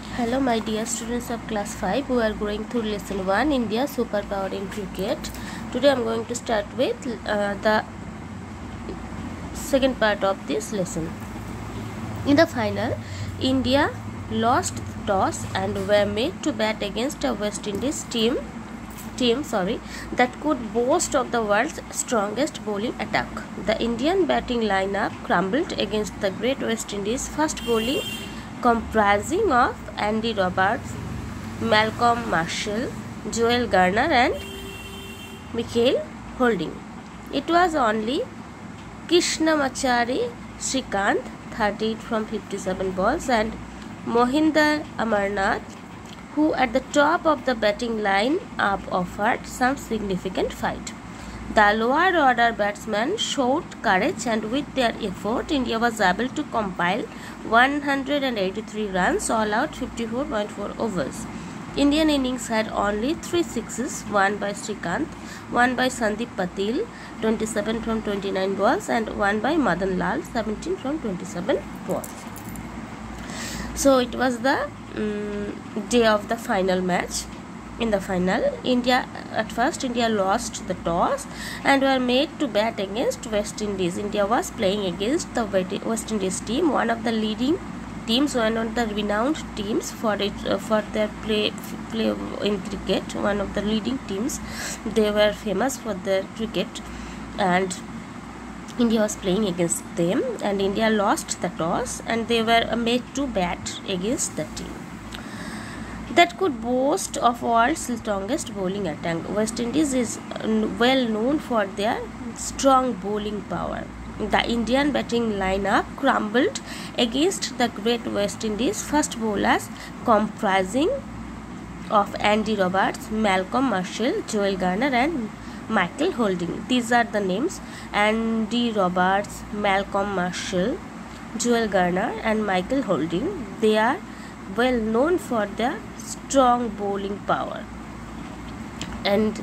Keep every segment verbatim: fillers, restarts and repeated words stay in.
Hello my dear students of class five, we are going through lesson one, India superpower in cricket. Today I am going to start with uh, the second part of this lesson. In the final, India lost the toss and were made to bat against a West Indies team team sorry that could boast of the world's strongest bowling attack. The Indian batting lineup crumbled against the great West Indies fast bowling comprising of Andy Roberts, Malcolm Marshall, Joel Garner and Michael Holding. It was only Krishnamacharya Srikanth, thirty-eight from fifty-seven balls, and Mohinder Amarnath, who at the top of the batting line up offered some significant fight. The lower order batsmen showed courage, and with their effort, India was able to compile one hundred eighty-three runs all out fifty-four point four overs. Indian innings had only three sixes, one by Srikanth, one by Sandeep Patil, twenty-seven from twenty-nine balls, and one by Madan Lal, seventeen from twenty-seven balls. So it was the um, day of the final match. In the final, India at first India lost the toss and were made to bat against West Indies. India was playing against the West Indies team, one of the leading teams, one of the renowned teams for it uh, for their play play in cricket. One of the leading teams. They were famous for their cricket, and India was playing against them. And India lost the toss, and they were made to bat against the team that could boast of world's strongest bowling attack. West Indies is well known for their strong bowling power. The Indian batting lineup crumbled against the great West Indies fast bowlers comprising of Andy Roberts, Malcolm Marshall, Joel Garner and Michael Holding. These are the names: Andy Roberts, Malcolm Marshall, Joel Garner and Michael Holding. They are well known for their strong bowling power. And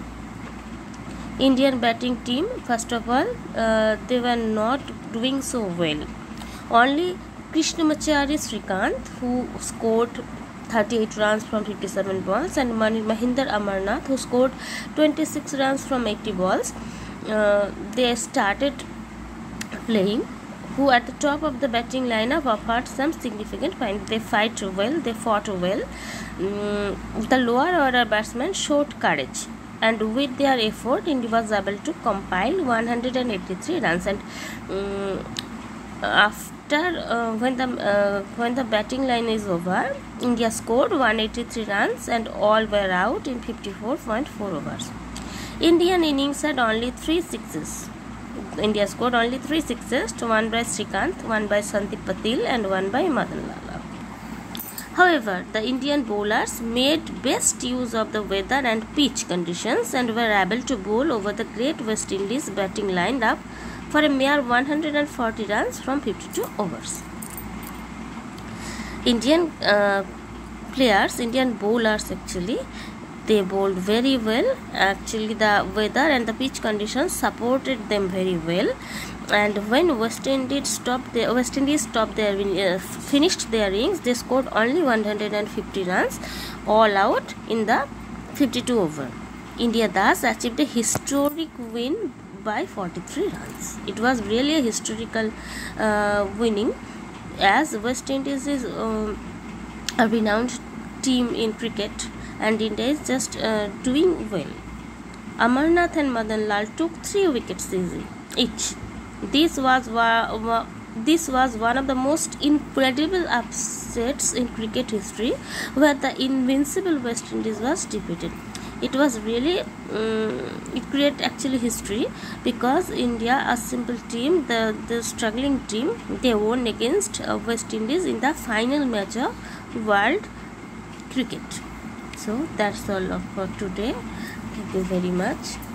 Indian batting team, first of all, uh, they were not doing so well. Only Krishnamacharya Srikanth, who scored thirty-eight runs from fifty-seven balls, and Mohinder Amarnath, who scored twenty-six runs from eighty balls, uh, they started playing, who at the top of the batting lineup offered some significant points. They fight well, they fought well. Mm, the lower order batsmen showed courage, and with their effort, India was able to compile one hundred eighty-three runs. And um, after uh, when the uh, when the batting line is over, India scored one hundred eighty-three runs, and all were out in fifty-four point four overs. Indian innings had only three sixes. India scored only three sixes, one by Srikanth, one by Sandeep Patil and one by Madan Lal. However, the Indian bowlers made best use of the weather and pitch conditions and were able to bowl over the great West Indies batting lineup for a mere one hundred forty runs from fifty-two overs. Indian uh, players, Indian bowlers actually, they bowled very well. Actually, the weather and the pitch conditions supported them very well. And when West Indies stopped their West Indies stopped their uh, finished their innings, they scored only one hundred fifty runs, all out in the fifty-two over. India thus achieved a historic win by forty-three runs. It was really a historical uh, winning, as West Indies is um, a renowned team in cricket, and India is just uh, doing well. Amarnath and Madan Lal took three wickets each. This was this was one of the most incredible upsets in cricket history, where the invincible West Indies was defeated. It was really um, it created actually history, because India, a simple team, the the struggling team, they won against uh, West Indies in the final match of world cricket. So that's all for today. Thank you very much.